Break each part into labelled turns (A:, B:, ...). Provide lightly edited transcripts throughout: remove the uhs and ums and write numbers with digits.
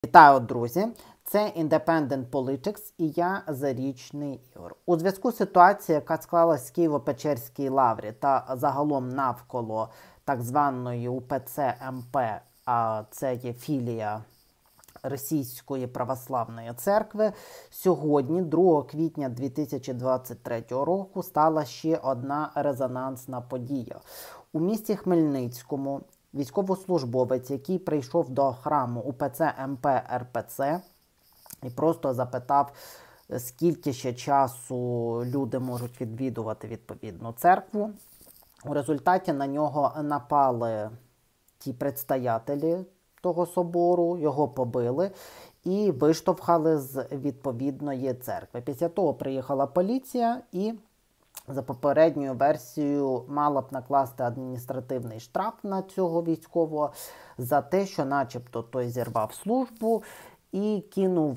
A: Вітаю, друзі! Це Independent Politics і я Зарічний Ігор. У зв'язку з ситуацією, яка склалась в Києво-Печерській лаврі та загалом навколо так званої УПЦ МП, а це є філія Російської православної церкви, сьогодні, 2 квітня 2023 року, стала ще одна резонансна подія. У місті Хмельницькому військовослужбовець, який прийшов до храму УПЦ МП РПЦ і просто запитав, скільки ще часу люди можуть відвідувати відповідну церкву. У результаті на нього напали ті предстоятелі того собору, його побили і виштовхали з відповідної церкви. Після того приїхала поліція і за попередньою версією мала б накласти адміністративний штраф на цього військового за те, що начебто той зірвав службу і кинув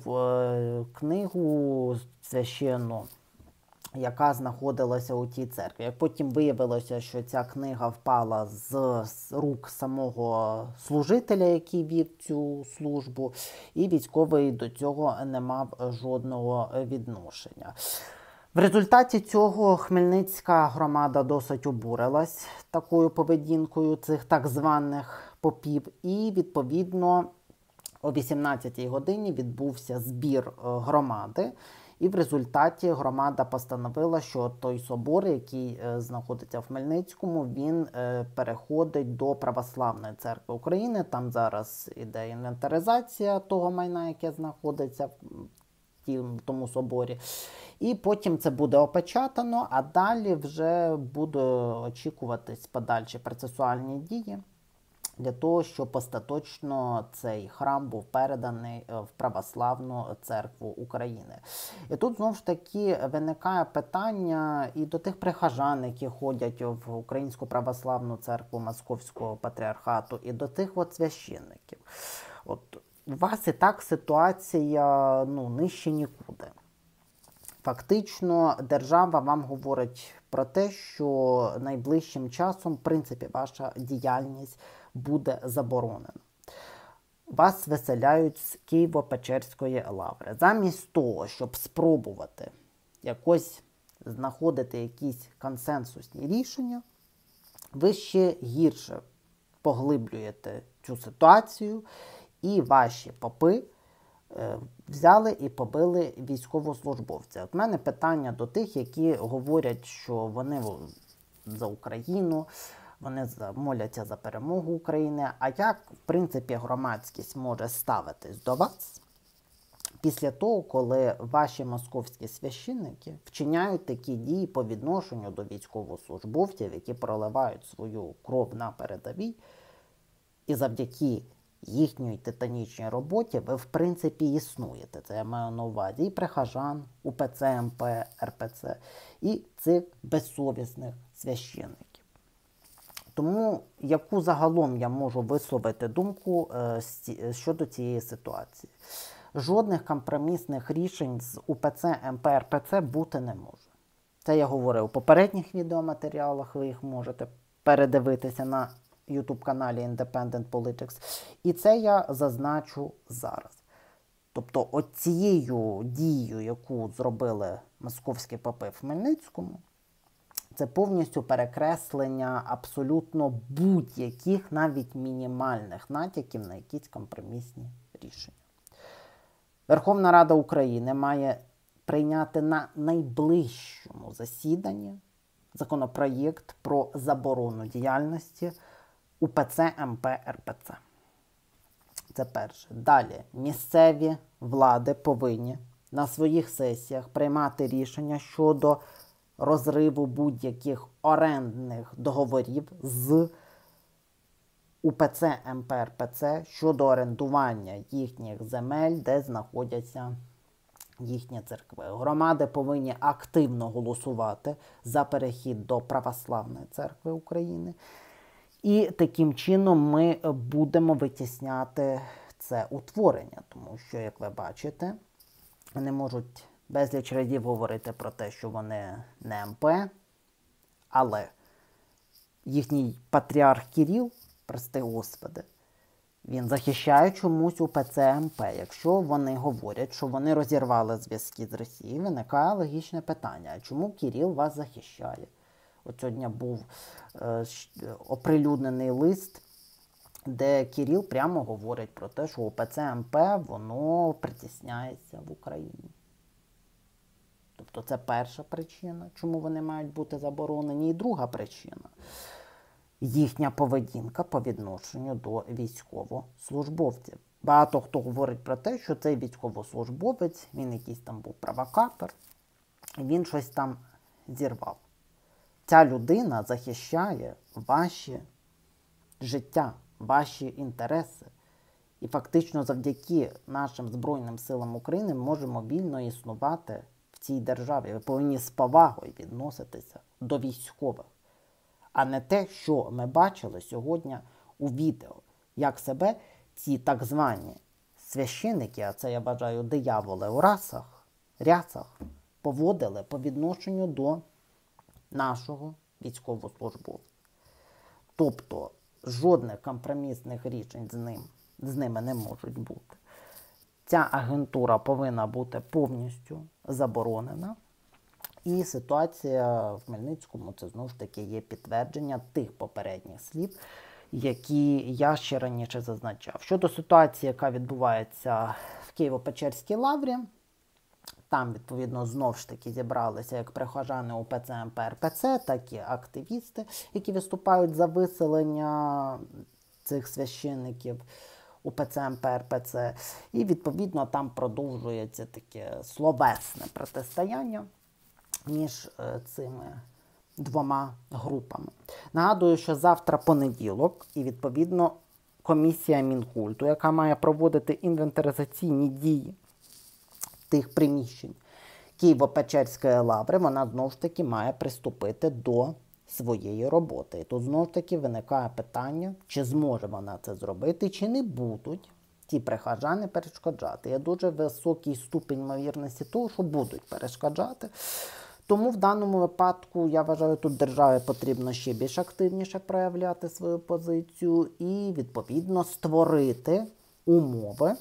A: книгу священну, яка знаходилася у тій церкві. Як потім виявилося, що ця книга впала з рук самого служителя, який вів цю службу, і військовий до цього не мав жодного відношення. В результаті цього хмельницька громада досить обурилась такою поведінкою цих так званих попів, і відповідно о 18-й годині відбувся збір громади. І в результаті громада постановила, що той собор, який знаходиться в Хмельницькому, він переходить до Православної церкви України. Там зараз іде інвентаризація того майна, яке знаходиться в тому соборі. І потім це буде опечатано, а далі вже буде очікуватись подальші процесуальні дії для того, щоб остаточно цей храм був переданий в Православну церкву України. І тут, знову ж таки, виникає питання і до тих прихожан, які ходять в Українську Православну церкву Московського патріархату, і до тих священників. От у вас і так ситуація нижче нікуди. Фактично, держава вам говорить про те, що найближчим часом, в принципі, ваша діяльність буде заборонена. Вас виселяють з Києво-Печерської лаври. Замість того, щоб спробувати якось знаходити якісь консенсусні рішення, ви ще гірше поглиблюєте цю ситуацію, і ваші попи взяли і побили військовослужбовця. От в мене питання до тих, які говорять, що вони за Україну, вони моляться за перемогу України. А як, в принципі, громадськість може ставитись до вас після того, коли ваші московські священники вчиняють такі дії по відношенню до військовослужбовців, які проливають свою кров на передовій, і завдяки їхньої титанічній роботі ви, в принципі, існуєте. Це я маю на увазі і прихожан, УПЦ МП, РПЦ, і цих безсовісних священників. Тому яку загалом я можу висловити думку щодо цієї ситуації? Жодних компромісних рішень з УПЦ МП, РПЦ бути не може. Це я говорив у попередніх відеоматеріалах, ви їх можете передивитися на YouTube-каналі Independent Politics. І це я зазначу зараз. Тобто оцією дією, яку зробили московські попи в Хмельницькому, це повністю перекреслення абсолютно будь-яких, навіть мінімальних натяків на якісь компромісні рішення. Верховна Рада України має прийняти на найближчому засіданні законопроєкт про заборону діяльності УПЦ МП РПЦ. Це перше. Далі. Місцеві влади повинні на своїх сесіях приймати рішення щодо розриву будь-яких орендних договорів з УПЦ МП РПЦ щодо орендування їхніх земель, де знаходяться їхні церкви. Громади повинні активно голосувати за перехід до Православної церкви України. І таким чином ми будемо витісняти це утворення, тому що, як ви бачите, вони можуть безліч разів говорити про те, що вони не МП, але їхній патріарх Кирил, прости Господи, Він захищає чомусь УПЦ МП. Якщо вони говорять, що вони розірвали зв'язки з Росією, виникає логічне питання. А чому Кирил вас захищає? От сьогодні був оприлюднений лист, де Кирил прямо говорить про те, що УПЦ МП, воно притісняється в Україні. Тобто це перша причина, чому вони мають бути заборонені. І друга причина – їхня поведінка по відношенню до військовослужбовців. Багато хто говорить про те, що цей військовослужбовець, він якийсь там був провокатор, він щось там зірвав. Ця людина захищає ваші життя, ваші інтереси. І фактично завдяки нашим Збройним силам України ми можемо вільно існувати в цій державі. Ви повинні з повагою відноситися до військових. А не те, що ми бачили сьогодні у відео, як себе ці так звані священники, а це я вважаю дияволи у рясах, поводили по відношенню до нашого військовослужбовця. Тобто жодних компромісних рішень з ними не можуть бути. Ця агентура повинна бути повністю заборонена. І ситуація в Хмельницькому – це знову ж таки є підтвердження тих попередніх слів, які я ще раніше зазначав. Щодо ситуації, яка відбувається в Києво-Печерській лаврі, там, відповідно, знову ж таки зібралися як прихожани УПЦ МП РПЦ, так і активісти, які виступають за виселення цих священників УПЦ МП РПЦ. І, відповідно, там продовжується таке словесне протистояння між цими двома групами. Нагадую, що завтра понеділок, і, відповідно, комісія Мінкульту, яка має проводити інвентаризаційні дії тих приміщень Києво-Печерської лаври, вона знову ж таки має приступити до своєї роботи. І тут знову ж таки виникає питання, чи зможе вона це зробити, чи не будуть ті прихожани перешкоджати. Є дуже високий ступінь ймовірності того, що будуть перешкоджати. Тому в даному випадку, я вважаю, тут державі потрібно ще більш активніше проявляти свою позицію і, відповідно, створити умови,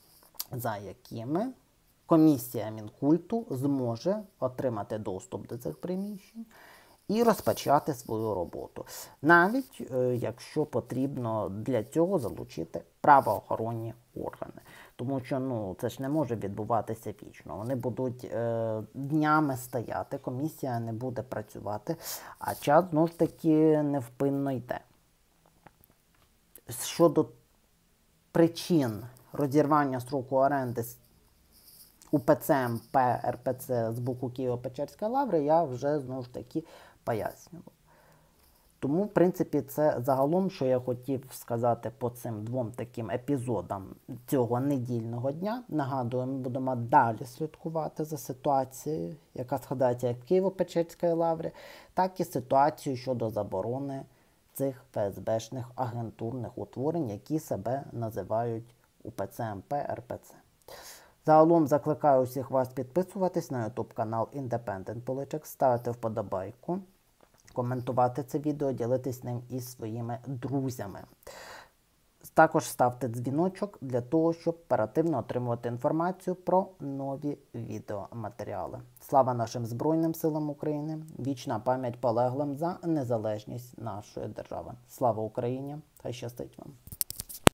A: за якими комісія Мінкульту зможе отримати доступ до цих приміщень і розпочати свою роботу. Навіть, якщо потрібно для цього залучити правоохоронні органи. Тому що це ж не може відбуватися вічно. Вони будуть днями стояти, комісія не буде працювати, а час, знову ж таки, невпинно йде. Щодо причин розірвання строку оренди УПЦ МП РПЦ з боку Києво-Печерської лаври, я вже, знову ж таки, пояснював. Тому, в принципі, це загалом, що я хотів сказати по цим двом таким епізодам цього недільного дня. Нагадую, ми будемо далі слідкувати за ситуацією, яка складається як в Києво-Печерській лаврі, так і ситуацією щодо заборони цих ФСБшних агентурних утворень, які себе називають УПЦ МП РПЦ. Загалом закликаю усіх вас підписуватись на YouTube канал Independent Politics, ставити вподобайку, коментувати це відео, ділитись ним із своїми друзями. Також ставте дзвіночок для того, щоб оперативно отримувати інформацію про нові відеоматеріали. Слава нашим Збройним силам України! Вічна пам'ять полеглим за незалежність нашої держави. Слава Україні! Хай щастить вам!